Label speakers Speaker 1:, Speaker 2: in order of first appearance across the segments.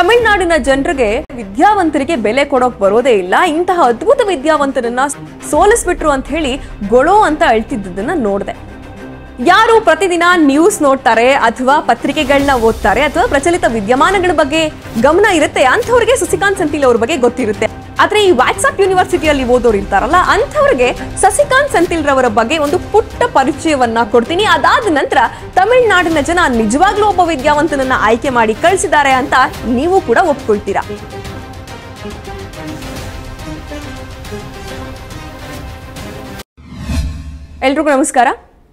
Speaker 1: ತಮಿಳುನಾಡಿನ ಜನರಿಗೆ ವಿದ್ಯಾವಂತರಿಗೆ ಬೆಲೆ ಕೊಡೋಕ್ ಬರೋದೇ ಇಲ್ಲ. ಇಂತಹ ಅದ್ಭುತ ವಿದ್ಯಾವಂತರನ್ನ ಸೋಲಿಸ್ಬಿಟ್ರು ಅಂತ ಹೇಳಿ ಗೊಳೋ ಅಂತ ಅಳ್ತಿದ್ದದನ್ನ ನೋಡಿದೆ. ಯಾರು ಪ್ರತಿದಿನ ನ್ಯೂಸ್ ನೋಡ್ತಾರೆ ಅಥವಾ ಪತ್ರಿಕೆಗಳನ್ನ ಓದ್ತಾರೆ ಅಥವಾ ಪ್ರಚಲಿತ ವಿದ್ಯಮಾನಗಳ ಬಗ್ಗೆ ಗಮನ ಇರುತ್ತೆ ಅಂಥವ್ರಿಗೆ ಸಸಿಕಾಂತ್ ಸೆಂಥಿಲ್ ಅವ್ರ ಬಗ್ಗೆ ಗೊತ್ತಿರುತ್ತೆ. ಆದ್ರೆ ಈ ವಾಟ್ಸ್ಆಪ್ ಯೂನಿವರ್ಸಿಟಿಯಲ್ಲಿ ಓದೋರು ಇರ್ತಾರಲ್ಲ ಅಂಥವ್ರಿಗೆ ಸಸಿಕಾಂತ್ ಸೆಂಥಿಲ್ ರವರ ಬಗ್ಗೆ ಒಂದು ಪುಟ್ಟ ಪರಿಚಯವನ್ನ ಕೊಡ್ತೀನಿ. ಅದಾದ ನಂತರ ತಮಿಳುನಾಡಿನ ಜನ ನಿಜವಾಗ್ಲೂ ಒಬ್ಬ ವಿದ್ಯಾವಂತನನ್ನ ಆಯ್ಕೆ ಮಾಡಿ ಕಳಿಸಿದ್ದಾರೆ ಅಂತ ನೀವು ಕೂಡ ಒಪ್ಕೊಳ್ತೀರಾ. ಎಲ್ರಿಗೂ ನಮಸ್ಕಾರ.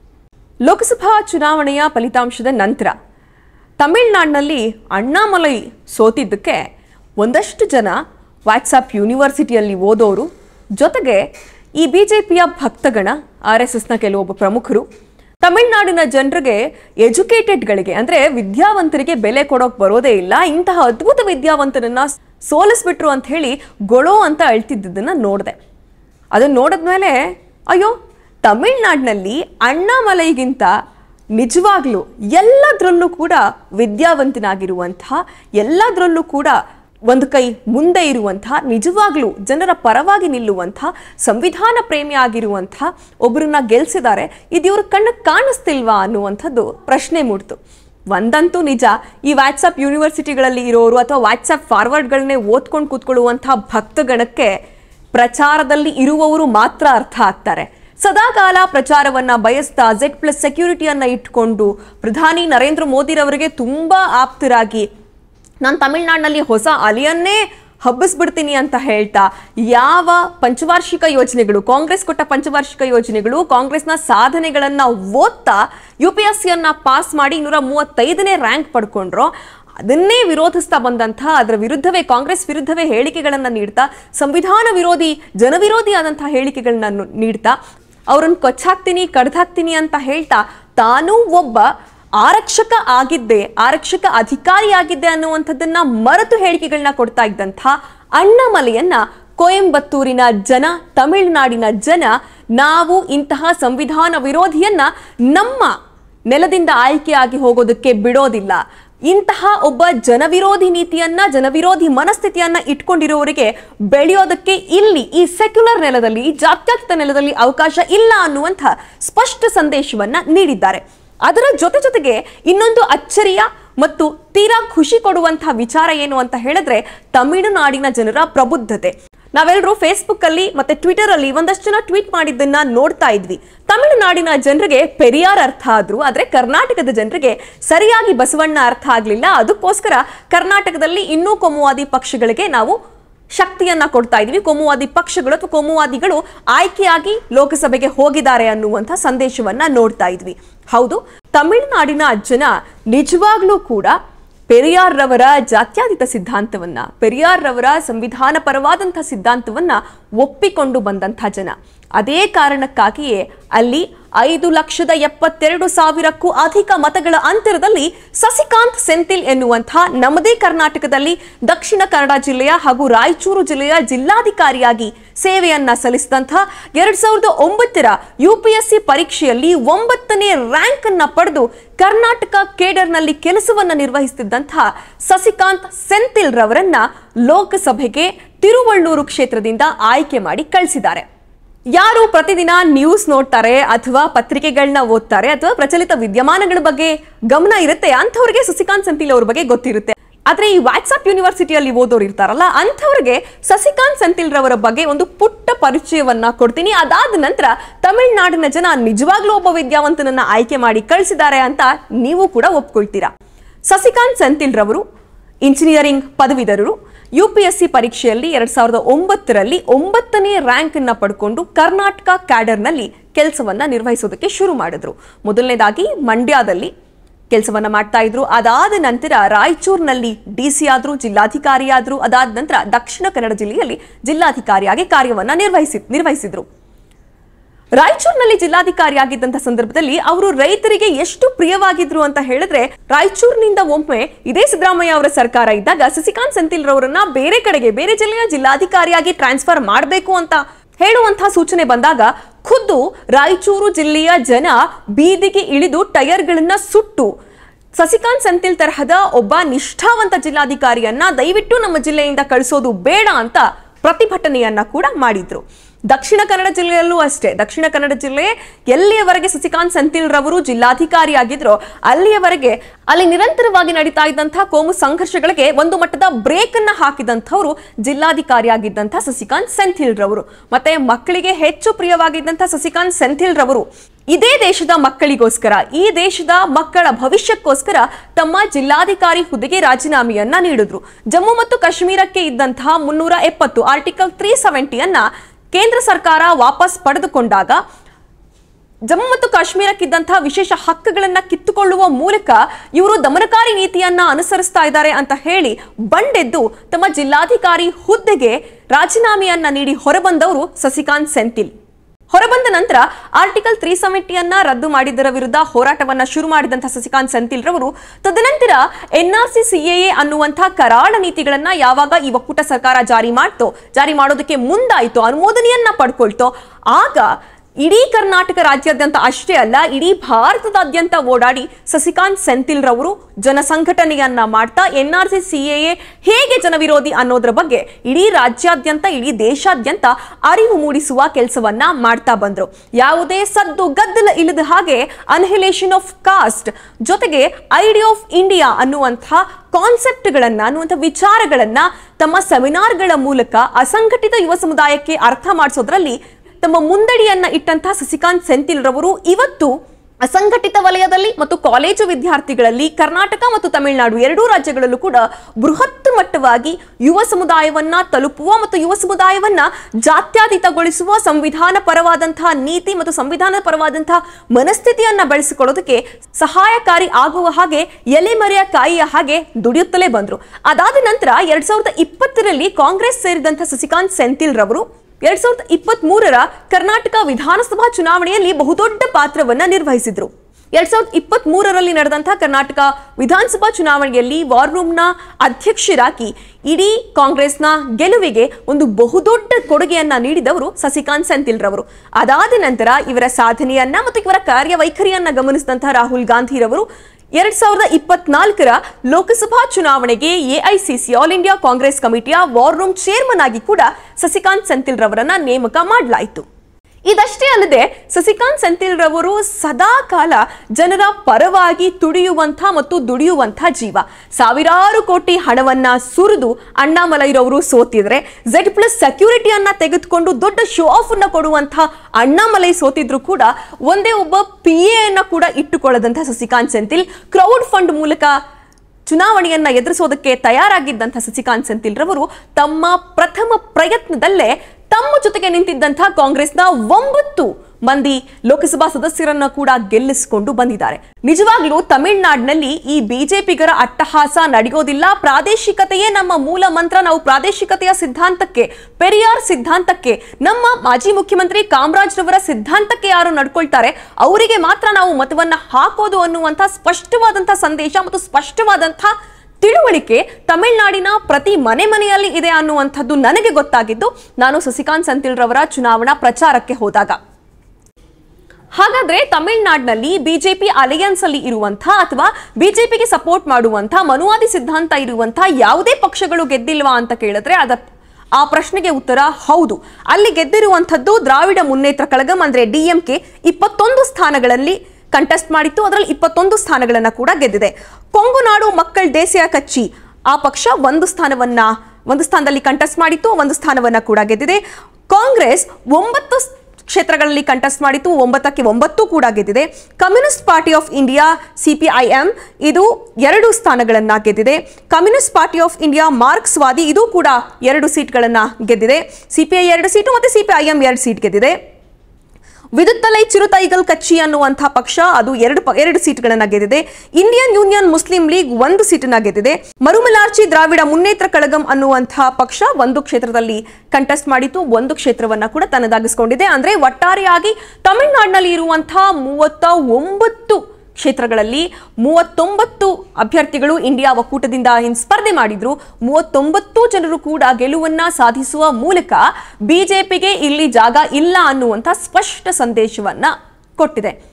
Speaker 1: ಲೋಕಸಭಾ ಚುನಾವಣೆಯ ಫಲಿತಾಂಶದ ನಂತರ ತಮಿಳುನಾಡಿನಲ್ಲಿ ಅಣ್ಣಾಮಲೈ ಸೋತಿದ್ದಕ್ಕೆ ಒಂದಷ್ಟು ಜನ ವಾಟ್ಸ್ಆಪ್ ಯೂನಿವರ್ಸಿಟಿಯಲ್ಲಿ ಓದೋರು, ಜೊತೆಗೆ ಈ ಬಿಜೆಪಿಯ ಭಕ್ತಗಣ, RSSನ ಕೆಲವೊಬ್ಬ ಪ್ರಮುಖರು ತಮಿಳುನಾಡಿನ ಜನರಿಗೆ ಎಜುಕೇಟೆಡ್ಗಳಿಗೆ ಅಂದರೆ ವಿದ್ಯಾವಂತರಿಗೆ ಬೆಲೆ ಕೊಡೋಕೆ ಬರೋದೇ ಇಲ್ಲ, ಇಂತಹ ಅದ್ಭುತ ವಿದ್ಯಾವಂತರನ್ನ ಸೋಲಿಸ್ಬಿಟ್ರು ಅಂತ ಹೇಳಿ ಗೊಳೋ ಅಂತ ಅಳ್ತಿದ್ದದನ್ನ ನೋಡಿದೆ. ಅದನ್ನು ನೋಡಿದ್ಮೇಲೆ ಅಯ್ಯೋ, ತಮಿಳುನಾಡಿನಲ್ಲಿ ಅಣ್ಣಾಮಲೈಗಿಂತ ನಿಜವಾಗ್ಲೂ ಎಲ್ಲದರಲ್ಲೂ ಕೂಡ ವಿದ್ಯಾವಂತನಾಗಿರುವಂತಹ, ಎಲ್ಲದರಲ್ಲೂ ಕೂಡ ಒಂದು ಕೈ ಮುಂದೆ ಇರುವಂತಹ, ನಿಜವಾಗ್ಲೂ ಜನರ ಪರವಾಗಿ ನಿಲ್ಲುವಂತಹ, ಸಂವಿಧಾನ ಪ್ರೇಮಿ ಆಗಿರುವಂತಹ ಒಬ್ಬರನ್ನ ಗೆಲ್ಸಿದ್ದಾರೆ. ಇದು ಇವ್ರ ಕಣ್ಣಿಗೆ ಕಾಣಿಸ್ತಿಲ್ವಾ ಅನ್ನುವಂಥದ್ದು ಪ್ರಶ್ನೆ ಮೂಡ್ತು. ಒಂದಂತೂ ನಿಜ, ಈ ವಾಟ್ಸ್ಆಪ್ ಯೂನಿವರ್ಸಿಟಿಗಳಲ್ಲಿ ಇರೋರು ಅಥವಾ ವಾಟ್ಸ್ಆಪ್ ಫಾರ್ವರ್ಡ್ಗಳನ್ನೇ ಓದ್ಕೊಂಡು ಕೂತ್ಕೊಳ್ಳುವಂತಹ ಭಕ್ತಗಣಕ್ಕೆ ಪ್ರಚಾರದಲ್ಲಿ ಇರುವವರು ಮಾತ್ರ ಅರ್ಥ ಆಗ್ತಾರೆ. ಸದಾಕಾಲ ಪ್ರಚಾರವನ್ನ ಬಯಸ್ತಾ Z+ ಸೆಕ್ಯೂರಿಟಿಯನ್ನ ಇಟ್ಕೊಂಡು ಪ್ರಧಾನಿ ನರೇಂದ್ರ ಮೋದಿರವರಿಗೆ ತುಂಬಾ ಆಪ್ತರಾಗಿ ನಾನು ತಮಿಳುನಾಡಿನಲ್ಲಿ ಹೊಸ ಅಲೆಯನ್ನೇ ಹಬ್ಬಿಸ್ಬಿಡ್ತೀನಿ ಅಂತ ಹೇಳ್ತಾ ಯಾವ ಪಂಚವಾರ್ಷಿಕ ಯೋಜನೆಗಳು, ಕಾಂಗ್ರೆಸ್ ಕೊಟ್ಟ ಪಂಚವಾರ್ಷಿಕ ಯೋಜನೆಗಳು, ಕಾಂಗ್ರೆಸ್ನ ಸಾಧನೆಗಳನ್ನ ಓದ್ತಾ UPSCಯನ್ನ ಪಾಸ್ ಮಾಡಿ 135ನೇ ರ್ಯಾಂಕ್ ಪಡ್ಕೊಂಡ್ರು. ಅದನ್ನೇ ವಿರೋಧಿಸ್ತಾ ಬಂದಂಥ, ಅದರ ವಿರುದ್ಧವೇ, ಕಾಂಗ್ರೆಸ್ ವಿರುದ್ಧವೇ ಹೇಳಿಕೆಗಳನ್ನು ನೀಡ್ತಾ, ಸಂವಿಧಾನ ವಿರೋಧಿ, ಜನವಿರೋಧಿ ಆದಂತಹ ಹೇಳಿಕೆಗಳನ್ನ ನೀಡ್ತಾ, ಅವರನ್ನು ಕೊಚ್ಚಾಕ್ತೀನಿ, ಕಡ್ದಾಕ್ತೀನಿ ಅಂತ ಹೇಳ್ತಾ ತಾನೂ ಒಬ್ಬ ಆರಕ್ಷಕ ಆಗಿದ್ದೆ, ಆರಕ್ಷಕ ಅಧಿಕಾರಿಯಾಗಿದ್ದೆ ಅನ್ನುವಂಥದ್ದನ್ನ ಮರೆತು ಹೇಳಿಕೆಗಳನ್ನ ಕೊಡ್ತಾ ಇದ್ದಂಥ ಅಣ್ಣಾಮಲೈಯನ್ನ ಕೊಯಂಬತ್ತೂರಿನ ಜನ, ತಮಿಳುನಾಡಿನ ಜನ, ನಾವು ಇಂತಹ ಸಂವಿಧಾನ ವಿರೋಧಿಯನ್ನ ನಮ್ಮ ನೆಲದಿಂದ ಆಯ್ಕೆಯಾಗಿ ಹೋಗೋದಕ್ಕೆ ಬಿಡೋದಿಲ್ಲ, ಇಂತಹ ಒಬ್ಬ ಜನವಿರೋಧಿ ನೀತಿಯನ್ನ, ಜನವಿರೋಧಿ ಮನಸ್ಥಿತಿಯನ್ನ ಇಟ್ಕೊಂಡಿರೋರಿಗೆ ಬೆಳೆಯೋದಕ್ಕೆ ಇಲ್ಲಿ ಈ ಸೆಕ್ಯುಲರ್ ನೆಲದಲ್ಲಿ, ಈ ಜಾತ್ಯತೀತ ನೆಲದಲ್ಲಿ ಅವಕಾಶ ಇಲ್ಲ ಅನ್ನುವಂಥ ಸ್ಪಷ್ಟ ಸಂದೇಶವನ್ನ ನೀಡಿದ್ದಾರೆ. ಅದರ ಜೊತೆಗೆ ಇನ್ನೊಂದು ಅಚ್ಚರಿಯ ಮತ್ತು ತೀರಾ ಖುಷಿ ಕೊಡುವಂತಹ ವಿಚಾರ ಏನು ಅಂತ ಹೇಳಿದ್ರೆ ತಮಿಳುನಾಡಿನ ಜನರ ಪ್ರಬುದ್ಧತೆ. ನಾವೆಲ್ಲರೂ ಫೇಸ್ಬುಕ್ ಅಲ್ಲಿ ಮತ್ತೆ ಟ್ವಿಟರ್ ಅಲ್ಲಿ ಒಂದಷ್ಟು ಜನ ಟ್ವೀಟ್ ಮಾಡಿದ್ದನ್ನ ನೋಡ್ತಾ ಇದ್ವಿ. ತಮಿಳುನಾಡಿನ ಜನರಿಗೆ ಪೆರಿಯಾರ್ ಅರ್ಥ ಆದ್ರು, ಆದ್ರೆ ಕರ್ನಾಟಕದ ಜನರಿಗೆ ಸರಿಯಾಗಿ ಬಸವಣ್ಣ ಅರ್ಥ ಆಗ್ಲಿಲ್ಲ. ಅದಕ್ಕೋಸ್ಕರ ಕರ್ನಾಟಕದಲ್ಲಿ ಇನ್ನೂ ಕೋಮುವಾದಿ ಪಕ್ಷಗಳಿಗೆ ನಾವು ಶಕ್ತಿಯನ್ನ ಕೊಡ್ತಾ ಇದ್ವಿ, ಕೋಮುವಾದಿ ಪಕ್ಷಗಳು ಅಥವಾ ಕೋಮುವಾದಿಗಳು ಆಯ್ಕೆಯಾಗಿ ಲೋಕಸಭೆಗೆ ಹೋಗಿದ್ದಾರೆ ಅನ್ನುವಂಥ ಸಂದೇಶವನ್ನ ನೋಡ್ತಾ ಇದ್ವಿ. ಹೌದು, ತಮಿಳುನಾಡಿನ ಜನ ನಿಜವಾಗ್ಲೂ ಕೂಡ ಪೆರಿಯಾರ್ ರವರ ಜಾತ್ಯತೀತ ಸಿದ್ಧಾಂತವನ್ನ, ಪೆರಿಯಾರ್ ರವರ ಸಂವಿಧಾನ ಪರವಾದಂಥ ಸಿದ್ಧಾಂತವನ್ನ ಒಪ್ಪಿಕೊಂಡು ಬಂದಂಥ ಜನ. ಅದೇ ಕಾರಣಕ್ಕಾಗಿಯೇ ಅಲ್ಲಿ 5,72,000ಕ್ಕೂ ಅಧಿಕ ಮತಗಳ ಅಂತರದಲ್ಲಿ ಸಸಿಕಾಂತ್ ಸೆಂಥಿಲ್ ಎನ್ನುವಂಥ ನಮ್ಮದೇ ಕರ್ನಾಟಕದಲ್ಲಿ ದಕ್ಷಿಣ ಕನ್ನಡ ಜಿಲ್ಲೆಯ ಹಾಗೂ ರಾಯಚೂರು ಜಿಲ್ಲೆಯ ಜಿಲ್ಲಾಧಿಕಾರಿಯಾಗಿ ಸೇವೆಯನ್ನ ಸಲ್ಲಿಸಿದಂಥ 2009ರ UPSC ಪರೀಕ್ಷೆಯಲ್ಲಿ 9ನೇ ರ್ಯಾಂಕ್ ಅನ್ನ ಪಡೆದು ಕರ್ನಾಟಕ ಕೇಡರ್ನಲ್ಲಿ ಕೆಲಸವನ್ನ ನಿರ್ವಹಿಸುತ್ತಿದ್ದಂಥ ಸಸಿಕಾಂತ್ ಸೆಂಥಿಲ್ ರವರನ್ನ ಲೋಕಸಭೆಗೆ ತಿರುವಳ್ಳೂರು ಕ್ಷೇತ್ರದಿಂದ ಆಯ್ಕೆ ಮಾಡಿ ಕಳಿಸಿದ್ದಾರೆ. ಯಾರು ಪ್ರತಿದಿನ ನ್ಯೂಸ್ ನೋಡ್ತಾರೆ ಅಥವಾ ಪತ್ರಿಕೆಗಳನ್ನ ಓದ್ತಾರೆ ಅಥವಾ ಪ್ರಚಲಿತ ವಿದ್ಯಮಾನಗಳ ಬಗ್ಗೆ ಗಮನ ಇರುತ್ತೆ ಅಂಥವ್ರಿಗೆ ಸಸಿಕಾಂತ್ ಸೆಂಥಿಲ್ ಅವ್ರ ಬಗ್ಗೆ ಗೊತ್ತಿರುತ್ತೆ. ಆದ್ರೆ ಈ ವಾಟ್ಸ್ಆಪ್ ಯೂನಿವರ್ಸಿಟಿಯಲ್ಲಿ ಓದೋರು ಇರ್ತಾರಲ್ಲ ಅಂಥವ್ರಿಗೆ ಸಸಿಕಾಂತ್ ಸೆಂಥಿಲ್ ರವರ ಬಗ್ಗೆ ಒಂದು ಪುಟ್ಟ ಪರಿಚಯವನ್ನ ಕೊಡ್ತೀನಿ. ಅದಾದ ನಂತರ ತಮಿಳುನಾಡಿನ ಜನ ನಿಜವಾಗ್ಲೂ ಒಬ್ಬ ವಿದ್ಯಾವಂತನನ್ನ ಆಯ್ಕೆ ಮಾಡಿ ಕಳಿಸಿದ್ದಾರೆ ಅಂತ ನೀವು ಕೂಡ ಒಪ್ಕೊಳ್ತೀರಾ. ಸಸಿಕಾಂತ್ ಸೆಂಥಿಲ್ ರವರು ಇಂಜಿನಿಯರಿಂಗ್ ಪದವೀಧರರು. UPSC ಪರೀಕ್ಷೆಯಲ್ಲಿ 2009ರಲ್ಲಿ 9ನೇ ರ್ಯಾಂಕ್ ಅನ್ನ ಪಡ್ಕೊಂಡು ಕರ್ನಾಟಕ ಕ್ಯಾಡರ್ನಲ್ಲಿ ಕೆಲಸವನ್ನ ನಿರ್ವಹಿಸೋದಕ್ಕೆ ಶುರು ಮಾಡಿದ್ರು. ಮೊದಲನೇದಾಗಿ ಮಂಡ್ಯದಲ್ಲಿ ಕೆಲಸವನ್ನ ಮಾಡ್ತಾ ಇದ್ರು. ಅದಾದ ನಂತರ ರಾಯಚೂರಿನಲ್ಲಿ DC ಆದ್ರು, ಜಿಲ್ಲಾಧಿಕಾರಿ ಆದ್ರು. ಅದಾದ ನಂತರ ದಕ್ಷಿಣ ಕನ್ನಡ ಜಿಲ್ಲೆಯಲ್ಲಿ ಜಿಲ್ಲಾಧಿಕಾರಿಯಾಗಿ ಕಾರ್ಯವನ್ನ ನಿರ್ವಹಿಸಿದ್ರು. ರಾಯಚೂರಿನಲ್ಲಿ ಜಿಲ್ಲಾಧಿಕಾರಿಯಾಗಿದ್ದಂಥ ಸಂದರ್ಭದಲ್ಲಿ ಅವರು ರೈತರಿಗೆ ಎಷ್ಟು ಪ್ರಿಯವಾಗಿದ್ರು ಅಂತ ಹೇಳಿದ್ರೆ, ರಾಯಚೂರಿನಿಂದ ಒಮ್ಮೆ ಇದೇ ಸಿದ್ದರಾಮಯ್ಯ ಅವರ ಸರ್ಕಾರ ಇದ್ದಾಗ ಸಸಿಕಾಂತ್ ಸೆಂಥಿಲ್ ರವರನ್ನ ಬೇರೆ ಕಡೆಗೆ, ಬೇರೆ ಜಿಲ್ಲೆಯ ಜಿಲ್ಲಾಧಿಕಾರಿಯಾಗಿ ಟ್ರಾನ್ಸ್ಫರ್ ಮಾಡಬೇಕು ಅಂತ ಹೇಳುವಂತಹ ಸೂಚನೆ ಬಂದಾಗ ಖುದ್ದು ರಾಯಚೂರು ಜಿಲ್ಲೆಯ ಜನ ಬೀದಿಗೆ ಇಳಿದು ಟೈರ್ಗಳನ್ನ ಸುಟ್ಟು ಸಸಿಕಾಂತ್ ಸೆಂಥಿಲ್ ತರಹದ ಒಬ್ಬ ನಿಷ್ಠಾವಂತ ಜಿಲ್ಲಾಧಿಕಾರಿಯನ್ನ ದಯವಿಟ್ಟು ನಮ್ಮ ಜಿಲ್ಲೆಯಿಂದ ಕಳಿಸೋದು ಬೇಡ ಅಂತ ಪ್ರತಿಭಟನೆಯನ್ನ ಕೂಡ ಮಾಡಿದ್ರು. ದಕ್ಷಿಣ ಕನ್ನಡ ಜಿಲ್ಲೆಯಲ್ಲೂ ಅಷ್ಟೇ. ದಕ್ಷಿಣ ಕನ್ನಡ ಜಿಲ್ಲೆ ಎಲ್ಲಿಯವರೆಗೆ ಸಸಿಕಾಂತ್ ಸೆಂಥಿಲ್ ರವರು ಜಿಲ್ಲಾಧಿಕಾರಿಯಾಗಿದ್ರು ಅಲ್ಲಿಯವರೆಗೆ ಅಲ್ಲಿ ನಿರಂತರವಾಗಿ ನಡೀತಾ ಇದ್ದಂತಹ ಕೋಮು ಸಂಘರ್ಷಗಳಿಗೆ ಒಂದು ಮಟ್ಟದ ಬ್ರೇಕ್ ಅನ್ನ ಹಾಕಿದಂಥವ್ರು ಜಿಲ್ಲಾಧಿಕಾರಿಯಾಗಿದ್ದಂತಹ ಸಸಿಕಾಂತ್ ಸೆಂಥಿಲ್ ರವರು. ಮತ್ತೆ ಮಕ್ಕಳಿಗೆ ಹೆಚ್ಚು ಪ್ರಿಯವಾಗಿದ್ದಂತಹ ಸಸಿಕಾಂತ್ ಸೆಂಥಿಲ್ ರವರು ಇದೇ ದೇಶದ ಮಕ್ಕಳಿಗೋಸ್ಕರ, ಈ ದೇಶದ ಮಕ್ಕಳ ಭವಿಷ್ಯಕ್ಕೋಸ್ಕರ ತಮ್ಮ ಜಿಲ್ಲಾಧಿಕಾರಿ ಹುದ್ದೆಗೆ ರಾಜೀನಾಮೆಯನ್ನ ನೀಡಿದ್ರು. ಜಮ್ಮು ಮತ್ತು ಕಾಶ್ಮೀರಕ್ಕೆ ಇದ್ದಂತಹ 370 ಆರ್ಟಿಕಲ್ 370 ಕೇಂದ್ರ ಸರ್ಕಾರ ವಾಪಸ್ ಪಡೆದುಕೊಂಡಾಗ ಜಮ್ಮು ಮತ್ತು ಕಾಶ್ಮೀರಕ್ಕಿದ್ದಂತಹ ವಿಶೇಷ ಹಕ್ಕುಗಳನ್ನ ಕಿತ್ತುಕೊಳ್ಳುವ ಮೂಲಕ ಇವರು ದಮನಕಾರಿ ನೀತಿಯನ್ನ ಅನುಸರಿಸ್ತಾ ಇದ್ದಾರೆ ಅಂತ ಹೇಳಿ ಬಂಡೆದ್ದು ತಮ್ಮ ಜಿಲ್ಲಾಧಿಕಾರಿ ಹುದ್ದೆಗೆ ರಾಜೀನಾಮೆಯನ್ನ ನೀಡಿ ಹೊರಬಂದವರು ಸಸಿಕಾಂತ್ ಸೆಂಥಿಲ್. ಹೊರಬಂದ ನಂತರ ಆರ್ಟಿಕಲ್ 370 ರದ್ದು ಮಾಡಿದ್ದರ ವಿರುದ್ಧ ಹೋರಾಟವನ್ನ ಶುರು ಮಾಡಿದಂತಹ ಸಸಿಕಾಂತ್ ಸೆಂಥಿಲ್ ರವರು ತದನಂತರ NRC CAA ಅನ್ನುವಂತಹ ಕರಾಳ ನೀತಿಗಳನ್ನ ಯಾವಾಗ ಈ ಒಕ್ಕೂಟ ಸರ್ಕಾರ ಜಾರಿ ಮಾಡೋದಕ್ಕೆ ಮುಂದಾಯಿತು, ಅನುಮೋದನೆಯನ್ನ ಪಡ್ಕೊಳ್ತೋ, ಆಗ ಇಡೀ ಕರ್ನಾಟಕ ರಾಜ್ಯಾದ್ಯಂತ ಅಷ್ಟೇ ಅಲ್ಲ ಇಡೀ ಭಾರತದಾದ್ಯಂತ ಓಡಾಡಿ ಸಸಿಕಾಂತ್ ಸೆಂಥಿಲ್ ರವರು ಜನಸಂಘಟನೆಯನ್ನ ಮಾಡ್ತಾ NRC CAA ಹೇಗೆ ಜನವಿರೋಧಿ ಅನ್ನೋದ್ರ ಬಗ್ಗೆ ಇಡೀ ರಾಜ್ಯಾದ್ಯಂತ ಇಡೀ ದೇಶಾದ್ಯಂತ ಅರಿವು ಮೂಡಿಸುವ ಕೆಲಸವನ್ನ ಮಾಡ್ತಾ ಬಂದ್ರು. ಯಾವುದೇ ಸದ್ದು ಗದ್ದಲ ಇಲ್ಲದ ಹಾಗೆ ಅನ್ಹಿಲೇಷನ್ ಆಫ್ ಕಾಸ್ಟ್ ಜೊತೆಗೆ ಐಡಿಯಾ ಆಫ್ ಇಂಡಿಯಾ ಅನ್ನುವಂತಹ ಕಾನ್ಸೆಪ್ಟ್ಗಳನ್ನ ಅನ್ನುವಂಥ ವಿಚಾರಗಳನ್ನ ತಮ್ಮ ಸೆಮಿನಾರ್ಗಳ ಮೂಲಕ ಅಸಂಘಟಿತ ಯುವ ಸಮುದಾಯಕ್ಕೆ ಅರ್ಥ ಮಾಡಿಸೋದ್ರಲ್ಲಿ ತಮ್ಮ ಮುಂದಡಿಯನ್ನ ಇಟ್ಟಂತಹ ಸಸಿಕಾಂತ್ ಸೆಂಥಿಲ್ ರವರು ಇವತ್ತು ಅಸಂಘಟಿತ ವಲಯದಲ್ಲಿ ಮತ್ತು ಕಾಲೇಜು ವಿದ್ಯಾರ್ಥಿಗಳಲ್ಲಿ ಕರ್ನಾಟಕ ಮತ್ತು ತಮಿಳುನಾಡು ಎರಡೂ ರಾಜ್ಯಗಳಲ್ಲೂ ಕೂಡ ಬೃಹತ್ ಮಟ್ಟವಾಗಿ ಯುವ ಸಮುದಾಯವನ್ನ ತಲುಪುವ ಮತ್ತು ಯುವ ಸಮುದಾಯವನ್ನ ಜಾತ್ಯತೀತಗೊಳಿಸುವ ಸಂವಿಧಾನ ಪರವಾದಂತಹ ನೀತಿ ಮತ್ತು ಸಂವಿಧಾನ ಪರವಾದಂತಹ ಮನಸ್ಥಿತಿಯನ್ನ ಬೆಳೆಸಿಕೊಳ್ಳೋದಕ್ಕೆ ಸಹಾಯಕಾರಿ ಆಗುವ ಹಾಗೆ ಎಲೆಮರೆಯ ಕಾಯಿಯ ಹಾಗೆ ದುಡಿಯುತ್ತಲೇ ಬಂದ್ರು. ಅದಾದ ನಂತರ 2020ರಲ್ಲಿ ಕಾಂಗ್ರೆಸ್ ಸೇರಿದಂತಹ ಸಸಿಕಾಂತ್ ಸೆಂಥಿಲ್ ರವರು 2023ರ ಕರ್ನಾಟಕ ವಿಧಾನಸಭಾ ಚುನಾವಣೆಯಲ್ಲಿ ಬಹುದೊಡ್ಡ ಪಾತ್ರವನ್ನ ನಿರ್ವಹಿಸಿದ್ರು. 2023ರಲ್ಲಿ ನಡೆದಂತಹ ಕರ್ನಾಟಕ ವಿಧಾನಸಭಾ ಚುನಾವಣೆಯಲ್ಲಿ ವಾರ್ ರೂಮ್ನ ಅಧ್ಯಕ್ಷರಾಗಿ ಇಡೀ ಕಾಂಗ್ರೆಸ್ನ ಗೆಲುವಿಗೆ ಒಂದು ಬಹುದೊಡ್ಡ ಕೊಡುಗೆಯನ್ನ ನೀಡಿದವರು ಸಸಿಕಾಂತ್ ಸೆಂಥಿಲ್ ರವರು. ಅದಾದ ನಂತರ ಇವರ ಸಾಧನೆಯನ್ನ ಮತ್ತು ಇವರ ಕಾರ್ಯವೈಖರಿಯನ್ನ ಗಮನಿಸಿದಂತಹ ರಾಹುಲ್ ಗಾಂಧಿ ರವರು 2024ರ ಲೋಕಸಭಾ ಚುನಾವಣೆಗೆ AICC ಆಲ್ ಇಂಡಿಯಾ ಕಾಂಗ್ರೆಸ್ ಕಮಿಟಿಯ ವಾರ್ ರೂಮ್ ಚೇರ್ಮನ್ ಆಗಿ ಕೂಡ ಸಸಿಕಾಂತ್ ಸೆಂಥಿಲ್ ರವರನ್ನ ನೇಮಕ ಮಾಡಲಾಯಿತು. ಇದಷ್ಟೇ ಅಲ್ಲದೆ ಸಸಿಕಾಂತ್ ಸೆಂಥಿಲ್ ರವರು ಸದಾ ಕಾಲ ಜನರ ಪರವಾಗಿ ತುಡಿಯುವಂಥ ಮತ್ತು ದುಡಿಯುವಂಥ ಜೀವ. ಸಾವಿರಾರು ಕೋಟಿ ಹಣವನ್ನ ಸುರಿದು ಅಣ್ಣಾಮಲೈರವರು ಸೋತಿದ್ರೆ Z+ ಸೆಕ್ಯೂರಿಟಿಯನ್ನ ತೆಗೆದುಕೊಂಡು ದೊಡ್ಡ ಶೋ ಆಫ್ ಅನ್ನ ಕೊಡುವಂಥ ಅಣ್ಣಾಮಲೈ ಸೋತಿದ್ರು ಕೂಡ ಒಂದೇ ಒಬ್ಬ PA ಅನ್ನ ಕೂಡ ಇಟ್ಟುಕೊಳ್ಳದಂಥ ಸಸಿಕಾಂತ್ ಸೆಂಥಿಲ್ ಕ್ರೌಡ್ ಫಂಡ್ ಮೂಲಕ ಚುನಾವಣೆಯನ್ನ ಎದುರಿಸೋದಕ್ಕೆ ತಯಾರಾಗಿದ್ದಂಥ ಸಸಿಕಾಂತ್ ಸೆಂಥಿಲ್ ರವರು ತಮ್ಮ ಪ್ರಥಮ ಪ್ರಯತ್ನದಲ್ಲೇ ತಮ್ಮ ಜೊತೆಗೆ ನಿಂತಿದ್ದಂತಹ ಕಾಂಗ್ರೆಸ್ನ 9 ಮಂದಿ ಲೋಕಸಭಾ ಸದಸ್ಯರನ್ನ ಕೂಡ ಗೆಲ್ಲಿಸಿಕೊಂಡು ಬಂದಿದ್ದಾರೆ. ನಿಜವಾಗ್ಲೂ ತಮಿಳುನಾಡಿನಲ್ಲಿ ಈ ಬಿಜೆಪಿಗರ ಅಟ್ಟಹಾಸ ನಡೆಯೋದಿಲ್ಲ. ಪ್ರಾದೇಶಿಕತೆಯೇ ನಮ್ಮ ಮೂಲ ಮಂತ್ರ. ನಾವು ಪ್ರಾದೇಶಿಕತೆಯ ಸಿದ್ಧಾಂತಕ್ಕೆ, ಪೆರಿಯಾರ್ ಸಿದ್ಧಾಂತಕ್ಕೆ, ನಮ್ಮ ಮಾಜಿ ಮುಖ್ಯಮಂತ್ರಿ ಕಾಮರಾಜ್ ರವರ ಸಿದ್ಧಾಂತಕ್ಕೆ ಯಾರು ನಡ್ಕೊಳ್ತಾರೆ ಅವರಿಗೆ ಮಾತ್ರ ನಾವು ಮತವನ್ನ ಹಾಕೋದು ಅನ್ನುವಂಥ ಸ್ಪಷ್ಟವಾದಂತಹ ಸಂದೇಶ ಮತ್ತು ಸ್ಪಷ್ಟವಾದಂತಹ ತಿಳುವಳಿಕೆ ತಮಿಳುನಾಡಿನ ಪ್ರತಿ ಮನೆಯಲ್ಲಿ ಇದೆ ಅನ್ನುವಂಥದ್ದು ನನಗೆ ಗೊತ್ತಾಗಿದ್ದು ನಾನು ಸಸಿಕಾಂತ್ ಸೆಂಥಿಲ್ ರವರ ಚುನಾವಣಾ ಪ್ರಚಾರಕ್ಕೆ ಹೋದಾಗ. ಹಾಗಾದ್ರೆ ತಮಿಳುನಾಡಿನಲ್ಲಿ ಬಿಜೆಪಿ ಅಲಯನ್ಸ್ ಅಲ್ಲಿ ಇರುವಂತಹ ಅಥವಾ ಬಿಜೆಪಿಗೆ ಸಪೋರ್ಟ್ ಮಾಡುವಂತಹ ಮನುವಾದಿ ಸಿದ್ಧಾಂತ ಇರುವಂತಹ ಯಾವುದೇ ಪಕ್ಷಗಳು ಗೆದ್ದಿಲ್ವಾ ಅಂತ ಕೇಳಿದ್ರೆ ಆ ಪ್ರಶ್ನೆಗೆ ಉತ್ತರ ಹೌದು. ಅಲ್ಲಿ ಗೆದ್ದಿರುವಂಥದ್ದು ದ್ರಾವಿಡ ಮುನ್ನೇತ್ರ ಕಳಗಂ ಅಂದ್ರೆ DMK 21 ಸ್ಥಾನಗಳಲ್ಲಿ ಕಂಟೆಸ್ಟ್ ಮಾಡಿತ್ತು. ಅದರಲ್ಲಿ 21 ಸ್ಥಾನಗಳನ್ನ ಕೂಡ ಗೆದ್ದಿದೆ. ಕೊಂಗುನಾಡು ಮಕ್ಕಳ್ ದೇಸಿಯ ಕಚ್ಚಿ ಆ ಪಕ್ಷ ಒಂದು ಸ್ಥಾನದಲ್ಲಿ ಕಂಟೆಸ್ಟ್ ಮಾಡಿತ್ತು, ಒಂದು ಸ್ಥಾನವನ್ನ ಕೂಡ ಗೆದ್ದಿದೆ. ಕಾಂಗ್ರೆಸ್ 9 ಕ್ಷೇತ್ರಗಳಲ್ಲಿ ಕಂಟೆಸ್ಟ್ ಮಾಡಿತ್ತು, 9ಕ್ಕೆ 9 ಕೂಡ ಗೆದ್ದಿದೆ. Communist party of India CPIM ಇದು 2 ಸ್ಥಾನಗಳನ್ನ ಗೆದ್ದಿದೆ. ಕಮ್ಯುನಿಸ್ಟ್ ಪಾರ್ಟಿ ಆಫ್ ಇಂಡಿಯಾ ಮಾರ್ಕ್ಸ್ವಾದಿ ಇದು ಕೂಡ 2 ಸೀಟ್ಗಳನ್ನ ಗೆದ್ದಿದೆ. CPI 2 ಸೀಟು ಮತ್ತು CPIM 2 ಸೀಟ್ ಗೆದ್ದಿದೆ. ವಿದುತ್ತಲೈ ಚಿರುತೈಗಲ್ ಕಚ್ಚಿ ಅನ್ನುವಂಥ ಪಕ್ಷ ಅದು 2 ಸೀಟ್ಗಳನ್ನ ಗೆದ್ದಿದೆ. ಇಂಡಿಯನ್ ಯೂನಿಯನ್ ಮುಸ್ಲಿಂ ಲೀಗ್ 1 ಸೀಟನ್ನ ಗೆದ್ದಿದೆ. ಮರುಮಲಾರ್ಚಿ ದ್ರಾವಿಡ ಮುನ್ನೇತ್ರ ಕಳಗಂ ಅನ್ನುವಂಥ ಪಕ್ಷ 1 ಕ್ಷೇತ್ರದಲ್ಲಿ ಕಂಟೆಸ್ಟ್ ಮಾಡಿತ್ತು, 1 ಕ್ಷೇತ್ರವನ್ನ ಕೂಡ ತನ್ನದಾಗಿಸಿಕೊಂಡಿದೆ. ಅಂದ್ರೆ ಒಟ್ಟಾರೆಯಾಗಿ ತಮಿಳುನಾಡಿನಲ್ಲಿ ಇರುವಂತಹ 39 ಕ್ಷೇತ್ರಗಳಲ್ಲಿ 39 ಅಭ್ಯರ್ಥಿಗಳು ಇಂಡಿಯಾ ಒಕ್ಕೂಟದಿಂದ ಸ್ಪರ್ಧೆ ಮಾಡಿದ್ರು. 39 ಜನರು ಕೂಡ ಗೆಲುವನ್ನ ಸಾಧಿಸುವ ಮೂಲಕ ಬಿಜೆಪಿಗೆ ಇಲ್ಲಿ ಜಾಗ ಇಲ್ಲ ಅನ್ನುವಂಥ ಸ್ಪಷ್ಟ ಸಂದೇಶವನ್ನ ಕೊಟ್ಟಿದೆ.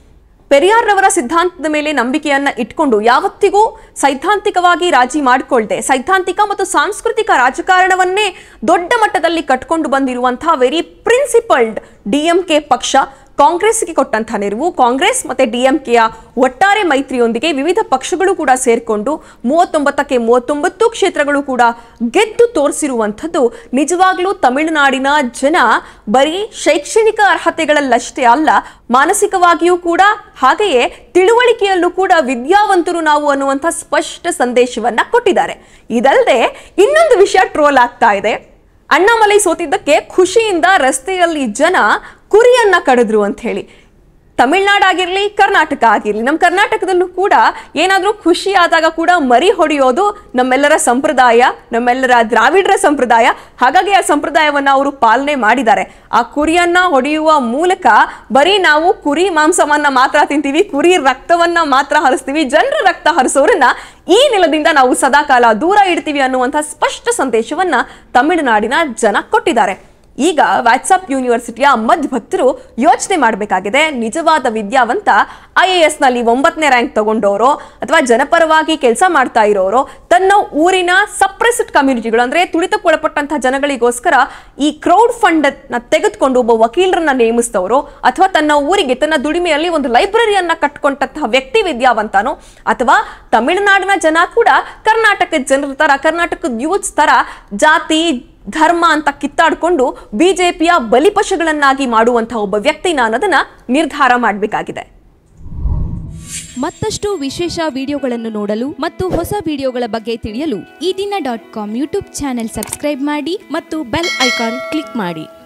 Speaker 1: ಪೆರಿಯಾರ್ರವರ ಸಿದ್ಧಾಂತದ ಮೇಲೆ ನಂಬಿಕೆಯನ್ನ ಇಟ್ಕೊಂಡು ಯಾವತ್ತಿಗೂ ಸೈದ್ಧಾಂತಿಕವಾಗಿ ರಾಜಿ ಮಾಡಿಕೊಳ್ಳದೆ ಸೈದ್ಧಾಂತಿಕ ಮತ್ತು ಸಾಂಸ್ಕೃತಿಕ ರಾಜಕಾರಣವನ್ನೇ ದೊಡ್ಡ ಮಟ್ಟದಲ್ಲಿ ಕಟ್ಕೊಂಡು ಬಂದಿರುವಂತಹ ವೆರಿ ಪ್ರಿನ್ಸಿಪಲ್ಡ್ ಡಿಎಂಕೆ ಪಕ್ಷ ಕಾಂಗ್ರೆಸ್ಗೆ ಕೊಟ್ಟಂತಹ ನೆರವು, ಕಾಂಗ್ರೆಸ್ ಮತ್ತೆ ಡಿಎಂಕೆಯ ಒಟ್ಟಾರೆ ಮೈತ್ರಿಯೊಂದಿಗೆ ವಿವಿಧ ಪಕ್ಷಗಳು ಕೂಡ ಸೇರ್ಕೊಂಡು 39ಕ್ಕೆ 39 ಕ್ಷೇತ್ರಗಳು ಕೂಡ ಗೆದ್ದು ತೋರಿಸಿರುವಂಥದ್ದು ನಿಜವಾಗ್ಲೂ ತಮಿಳುನಾಡಿನ ಜನ ಬರೀ ಶೈಕ್ಷಣಿಕ ಅರ್ಹತೆಗಳಲ್ಲಷ್ಟೇ ಅಲ್ಲ, ಮಾನಸಿಕವಾಗಿಯೂ ಕೂಡ ಹಾಗೆಯೇ ತಿಳುವಳಿಕೆಯಲ್ಲೂ ಕೂಡ ವಿದ್ಯಾವಂತರು ನಾವು ಅನ್ನುವಂಥ ಸ್ಪಷ್ಟ ಸಂದೇಶವನ್ನ ಕೊಟ್ಟಿದ್ದಾರೆ. ಇದಲ್ಲದೆ ಇನ್ನೊಂದು ವಿಷಯ ಟ್ರೋಲ್ ಆಗ್ತಾ ಇದೆ. ಅಣ್ಣಾಮಲೈ ಸೋತಿದ್ದಕ್ಕೆ ಖುಷಿಯಿಂದ ರಸ್ತೆಯಲ್ಲಿ ಜನ ಕುರಿಯನ್ನ ಕಡಿದ್ರು ಅಂತ ಹೇಳಿ. ತಮಿಳ್ನಾಡಾಗಿರ್ಲಿ ಕರ್ನಾಟಕ ಆಗಿರ್ಲಿ, ನಮ್ಮ ಕರ್ನಾಟಕದಲ್ಲೂ ಕೂಡ ಏನಾದರೂ ಖುಷಿ ಆದಾಗ ಕೂಡ ಮರಿ ಹೊಡೆಯೋದು ನಮ್ಮೆಲ್ಲರ ಸಂಪ್ರದಾಯ, ನಮ್ಮೆಲ್ಲರ ದ್ರಾವಿಡರ ಸಂಪ್ರದಾಯ. ಹಾಗಾಗಿ ಆ ಸಂಪ್ರದಾಯವನ್ನು ಅವರು ಪಾಲನೆ ಮಾಡಿದ್ದಾರೆ. ಆ ಕುರಿಯನ್ನ ಹೊಡೆಯುವ ಮೂಲಕ ಬರೀ ನಾವು ಕುರಿ ಮಾಂಸವನ್ನ ಮಾತ್ರ ತಿಂತೀವಿ, ಕುರಿ ರಕ್ತವನ್ನ ಮಾತ್ರ ಹರಿಸ್ತೀವಿ, ಜನರ ರಕ್ತ ಹರಿಸೋರನ್ನ ಈ ನೆಲದಿಂದ ನಾವು ಸದಾಕಾಲ ದೂರ ಇಡ್ತೀವಿ ಅನ್ನುವಂಥ ಸ್ಪಷ್ಟ ಸಂದೇಶವನ್ನ ತಮಿಳುನಾಡಿನ ಜನ ಕೊಟ್ಟಿದ್ದಾರೆ. ಈಗ ವಾಟ್ಸಪ್ ಯೂನಿವರ್ಸಿಟಿಯ ಮಧ್ಭಕ್ತರು ಯೋಚನೆ ಮಾಡಬೇಕಾಗಿದೆ. ನಿಜವಾದ ವಿದ್ಯಾವಂತ IAS ನಲ್ಲಿ 9ನೇ ರ್ಯಾಂಕ್ ತಗೊಂಡವರು ಅಥವಾ ಜನಪರವಾಗಿ ಕೆಲಸ ಮಾಡ್ತಾ ಇರೋರು ತನ್ನ ಊರಿನ ಸಪ್ರೆಸ್ಡ್ ಕಮ್ಯುನಿಟಿಗಳು ಅಂದ್ರೆ ತುಳಿತಕ್ಕೊಳಪಟ್ಟಂತಹ ಜನಗಳಿಗೋಸ್ಕರ ಈ ಕ್ರೌಡ್ ಫಂಡ್ ನ ತೆಗೆದುಕೊಂಡು ಒಬ್ಬ ವಕೀಲರನ್ನ ನೇಮಿಸಿದವರು ಅಥವಾ ತನ್ನ ಊರಿಗೆ ತನ್ನ ದುಡಿಮೆಯಲ್ಲಿ ಒಂದು ಲೈಬ್ರರಿಯನ್ನ ಕಟ್ಕೊಂಡಂತಹ ವ್ಯಕ್ತಿ ವಿದ್ಯಾವಂತನೋ ಅಥವಾ ತಮಿಳುನಾಡಿನ ಜನ ಕೂಡ ಕರ್ನಾಟಕದ ಜನರ ತರ, ಕರ್ನಾಟಕದ ಯೂತ್ಸ್ ತರ ಜಾತಿ ಧರ್ಮ ಅಂತ ಕಿತ್ತಾಡಿಕೊಂಡು ಬಿಜೆಪಿಯ ಬಲಿಪಶುಗಳನ್ನಾಗಿ ಮಾಡುವಂತಹ ಒಬ್ಬ ವ್ಯಕ್ತಿನ ಅನ್ನೋದನ್ನ ನಿರ್ಧಾರ ಮಾಡಬೇಕಾಗಿದೆ.
Speaker 2: ಮತ್ತಷ್ಟು ವಿಶೇಷ ವಿಡಿಯೋಗಳನ್ನು ನೋಡಲು ಮತ್ತು ಹೊಸ ವಿಡಿಯೋಗಳ ಬಗ್ಗೆ ತಿಳಿಯಲು ಈ ದಿನ .com ಯೂಟ್ಯೂಬ್ ಚಾನೆಲ್ ಸಬ್ಸ್ಕ್ರೈಬ್ ಮಾಡಿ ಮತ್ತು ಬೆಲ್ ಐಕಾನ್ ಕ್ಲಿಕ್ ಮಾಡಿ.